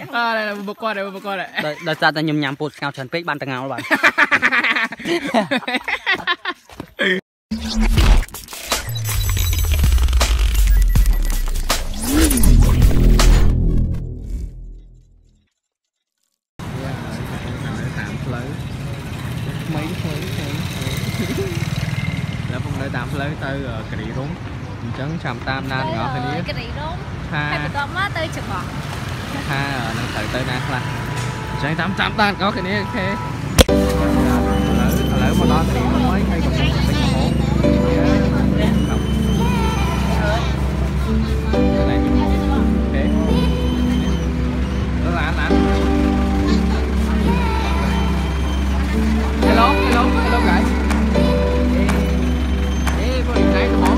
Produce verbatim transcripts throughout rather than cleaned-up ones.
à đây là một con này một con này đây đây ta ta nhầm nhầm bột ngao trần pích ban tầng ngao bạn mấy mấyแล้วผมได้ตามเลยtớiกระดิ่งrúng chấn chạm tam nan ngõ hình như กระดิ่งรúng ha ให้ไปต่อมาtới chụp bỏ ha ở năng tới tới nan là chấn tam tam tan có cái này ok lỡ lỡ mà đó thì nó mới hay còn bị hố này ok đó là anh anh hello hello hello guys hey có điện thoại không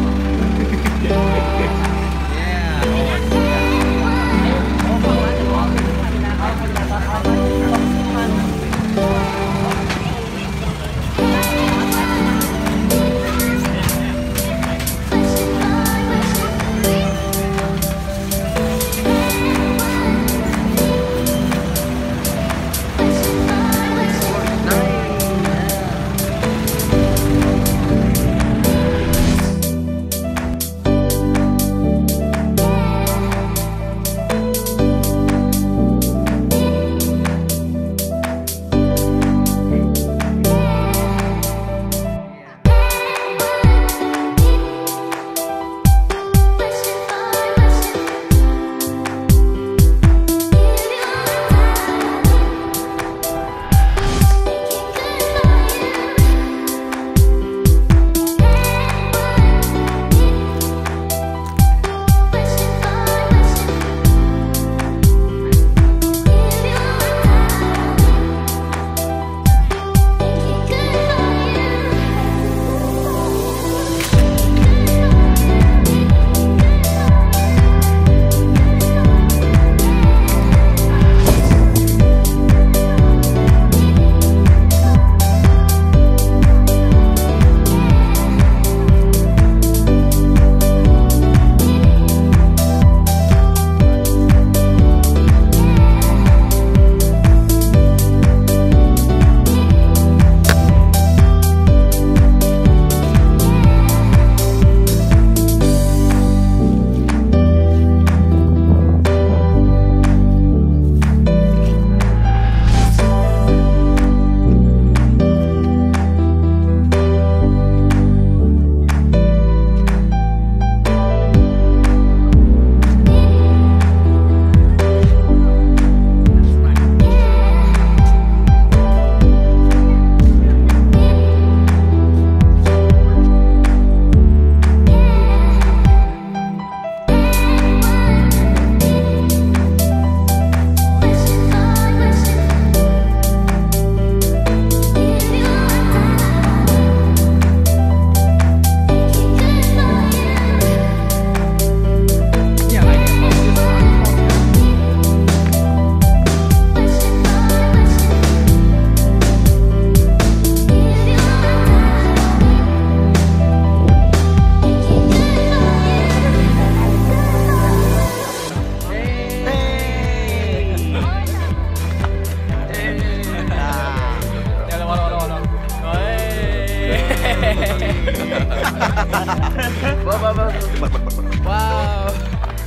wow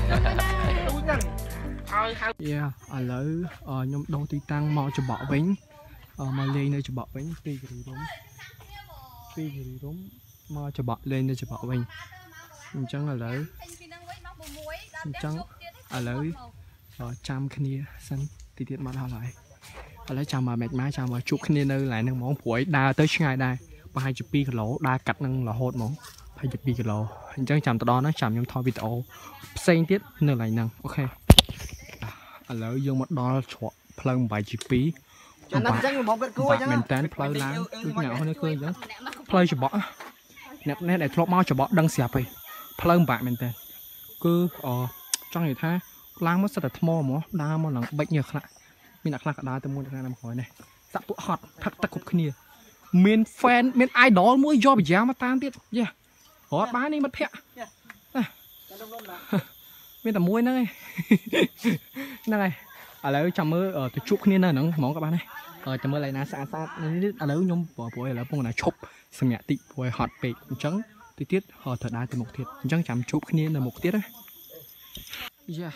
yeah ở lỡ nhóm đông tuy tăng mò cho bỏ bánh mà lên đây cho bỏ bánh tùy cái đúng tùy cái đúng mò cho bỏ lên đây cho bỏ bánh chẳng là lỡ chẳng ở lỡ trăm kia xanh thì tiết mặt họ lại ở lỡ chăm mà mệt má chăm mà chụp kia nơi lại nâng món phổi đa tới ngày đây và hai chục pi cái lỗ đa cắt nâng là hột món hai chục pi cái lỗ chẳng chăm từ đó nó chăm trong thoi video xanh tiết nơi lại nâng ok ở lỡ dùng một đo chọn phơi vài chục pi bạn mình tán phơi lá cứ nhỏ hơn khơi chứ phơi cho bỏ nẹp nét để thọt máu cho bỏ đăng xẹp đi phơi bạn mình tán cứ ờ trong này tha lang mất rất là thô mà đa mà là bệnh nhiều khá mình đặt lạc đá từ mua được năm khỏi này sắp tụ hot thật ta cục kia miền fan miền ai đó mỗi do bị giá mà tan tiết yeah hot bán đi mất thẹ miền tầm muối này này ឥឡូវចាំមើលទៅជួបគ្នានៅហ្នឹងហ្មងcác bạn ហើយចាំមើលឡើយណាស្អាតស្អាតនេះឥឡូវខ្ញុំព្រោះព្រោះឥឡូវពងណាឈប់សម្រាប់តិចព្រោះហត់ពេកអញ្ចឹងតិចទៀតត្រូវដើរទៅមុខទៀតអញ្ចឹងចាំជួបគ្នានៅមុខទៀតណាយ៉ា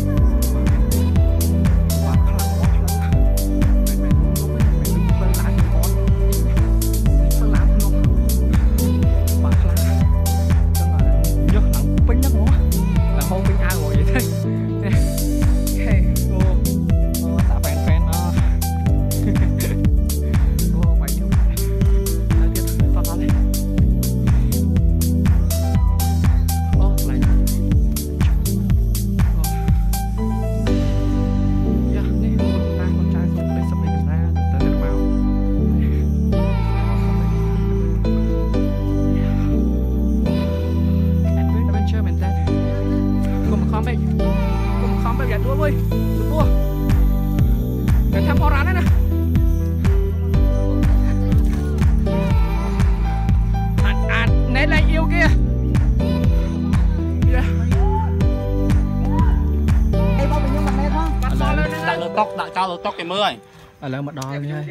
tóc cái mưa rồi. À lỡ mà đo đi ơi.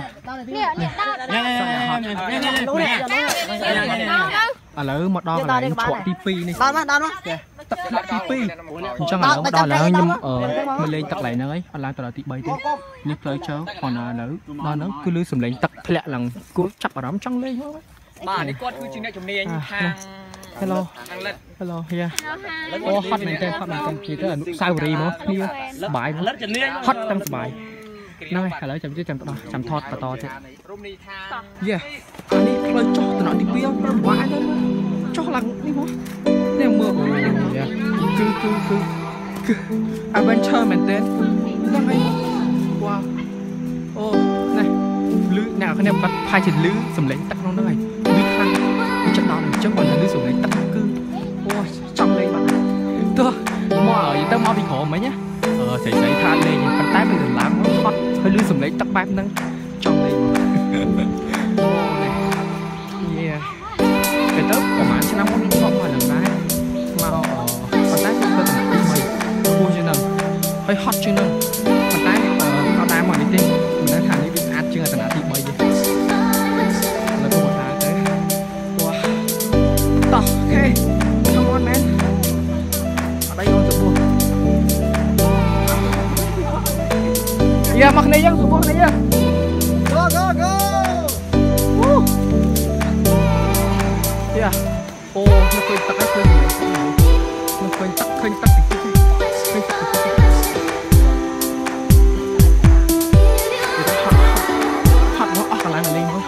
À lỡ mà đo là chọn tivi này. Đo mà đo mà. Tắt lại tivi. Chẳng là lỡ mà đo là nhưng ở mình lên tắt lại nữa ấy. Anh làm tao là tivi bay thế. Nhớ tới cháu còn là lỡ đo nó cứ lưới sầm lên tắt lẹ lần cố chắp ở đó trắng lên thôi. Bà đi con cứ chừng này chừng này hàng. Hello. Hello. Yeah. Ô hot này tên hot này tên chỉ tới là nút sao rồi mà. Đi bài hot tăng bài. Nói hãy lấy chấm chứ chấm to chấm thọt và to chứ. Yeah. Anh đi lấy cho tụi nó đi bia nó vãi thôi. Cho lằng đi quá. Nè mưa. Yeah. Cứ cứ cứ cứ. Adventure mình tên. Đang hay. Wow. Ô này. Lư nào cái này bắt phai trên lư sầm lấy tắt nó này. Lư khăn. Chắc đó là chắc còn là lư sầm lấy tắt cứ. Ôi trong đây bạn. Tôi mò ở vậy tao mò bị khổ mấy nhá. Ờ xảy xảy than lên nhưng phân tái bây giờ làm nó hot hơi lưới sầm lấy tắt bát nâng trong đây yeah cái tớp của bạn sẽ nằm có đi không mà lần tái mà phân tái không có tầm mày vui chưa nè hơi hot chưa nè phân tái cao đá mà đi tin mình đã thằng đi bị ăn chưa là tận thì bay vậy là có một đá thế wow to ok come on man ở đây không được buồn. Iya, maknanya yang semua maknanya. Go go go. Woo. Iya. Oh, nó khơi tắc cái khơi. Nó khơi tắc khơi tắc cái cái. Khơi tắc cái cái. Hot nó ác lại mà lên thôi.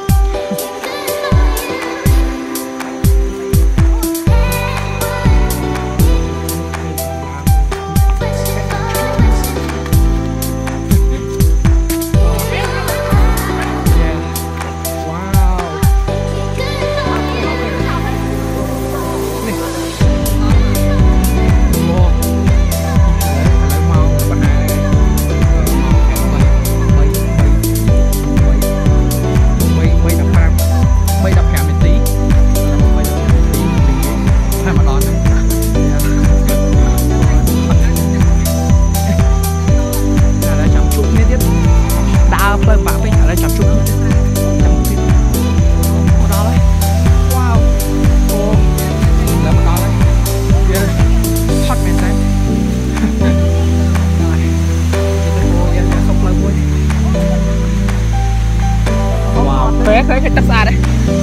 Khơi cái tắc xa đấy.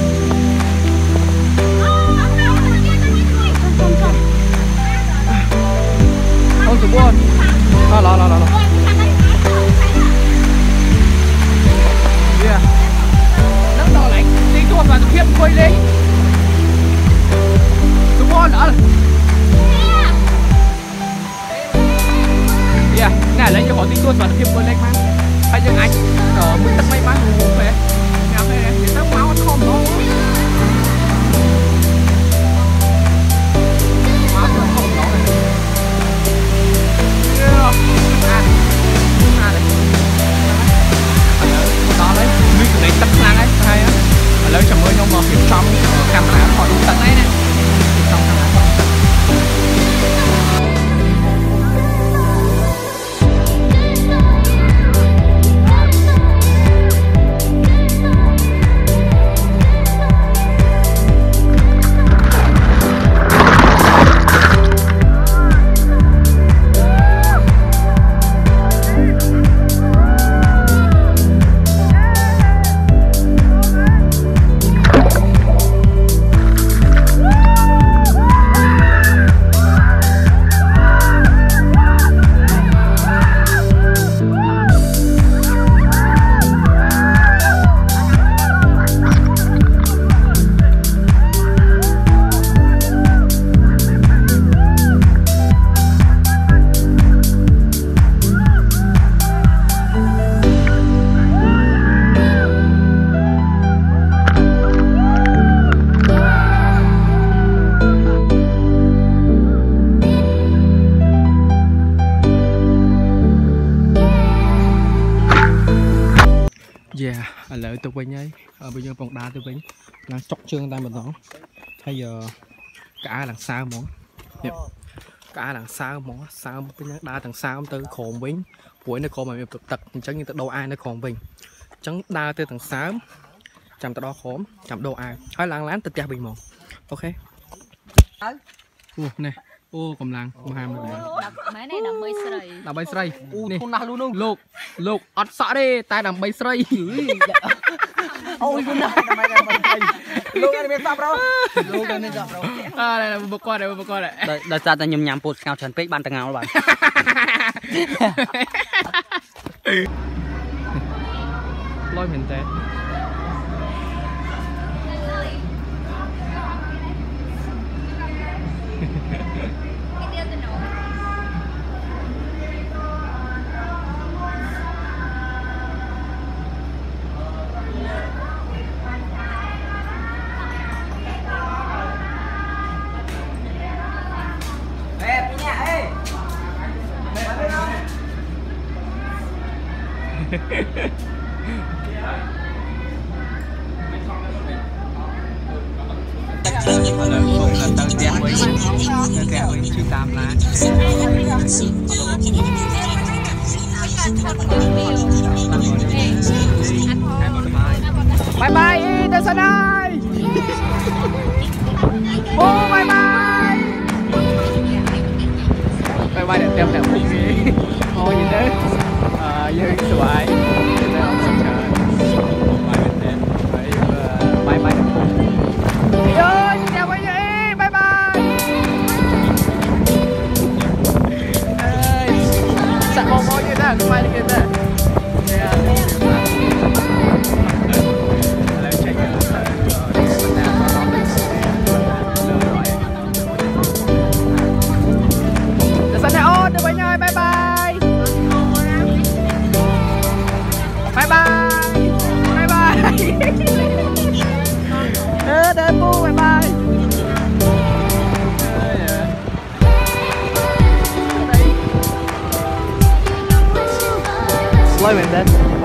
Không chụp buồn. Lo lo lo lo. Yeah. Nó đỏ lạnh, đi tuột vào thực hiện quay lên. Chụp buồn nữa. Yeah, này lấy cho họ đi tuột vào thực hiện quay lên mà. Hay như anh ở mình tắc may mắn ngủ về. Nào về để tao máu ăn không đâu. Máu nó không đó này. Yeah. À. À đấy. Đó đấy, mình cứ lấy tắt sang ấy, hay á. Ở lấy chầm ơi nhau mà kiểm trong camera họ đúng tận đấy nè. Kiểm trong camera họ đúng tận. dạ ở lại từ bên ấy ở bây giờ vòng đá từ bên đang chọc chương tay mình đó bây giờ cả đằng sau món cả đằng sau món sao cái đa đằng sau từ khổn bính cuối nó khổn mà cực tật chẳng như đâu ai nó khổn bình chẳng đa từ thằng sáu chạm từ đó khổn chạm đâu ai hơi láng láng từ cha bình một ok ô này ô cầm làng cầm ham rồi máy này làm bay sợi làm bay sợi Nè luôn luôn. lục lục ọt sợ đi tai làm bay sợi Ôi con nào mày làm mày. Lúc này bên đâu? Lúc này bên đâu? à đây là một con này một con này Đời đời ta ta nhầm nhầm bột cao trần pích ban tầng ngào bạn. lôi mình té bye bye tới sân ơi ô bye bye bye bye để đem theo đi đi thôi gì đấy à dưới sưởi để ông sân trời bye bên tên bye bye đi ơi chào bây giờ bye bye ơi sẵn mong mong như thế không ai đi kia thế bye bye bye bye bye bye ơ đợi bu bye bye lôi mình đến